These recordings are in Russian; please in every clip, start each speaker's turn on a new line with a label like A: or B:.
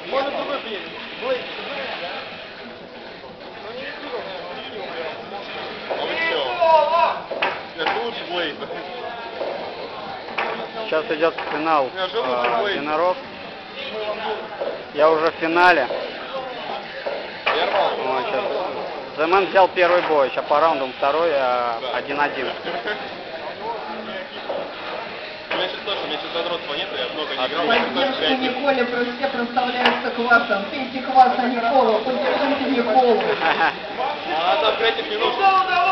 A: Можно другой приедет. Блейд.
B: А вы что? Это лучше Блейд.
C: Сейчас идет финал Единорог. Я уже в финале. Вот, сейчас. Земен взял первый бой, сейчас по раундам второй, 1-1.
B: У меня сейчас тоже, у меня сейчас задротства нет, я много не играл.
D: Поддержку Николе все проставляются квасом. Пейте квас, а не колу. Поддержите Николу.
B: А там креатив не нужен.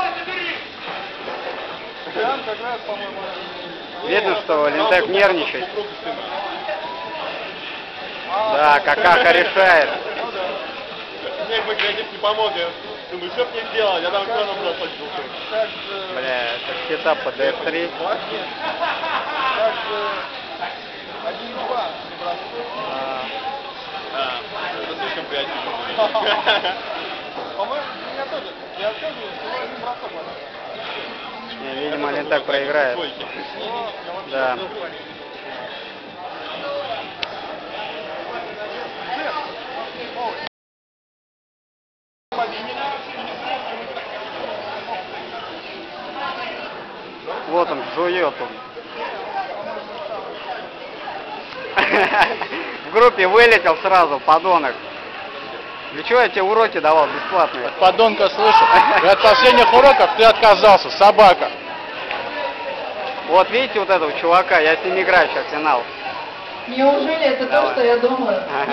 A: Как раз, по-моему,
C: Видно, что Линтек нервничает. Да, Какаха решает.
B: Мне бы креатив не помог, я думаю, что мне сделать, я там все равно просто отбился.
C: Бля, это сетап по DF3.
A: как же 1-2
B: Это слишком креативно.
A: По-моему, меня тоже. Я отказываюсь, всего один бросок.
C: Не, видимо, Линтек проиграет. Да. Вот он, жует он. В группе вылетел сразу, подонок. Для чего я тебе уроки давал бесплатные?
E: Подонка, слышу. И от последних уроков ты отказался, собака.
C: Вот видите вот этого чувака, я с ним играю сейчас финал.
D: Неужели это то, что я думаю?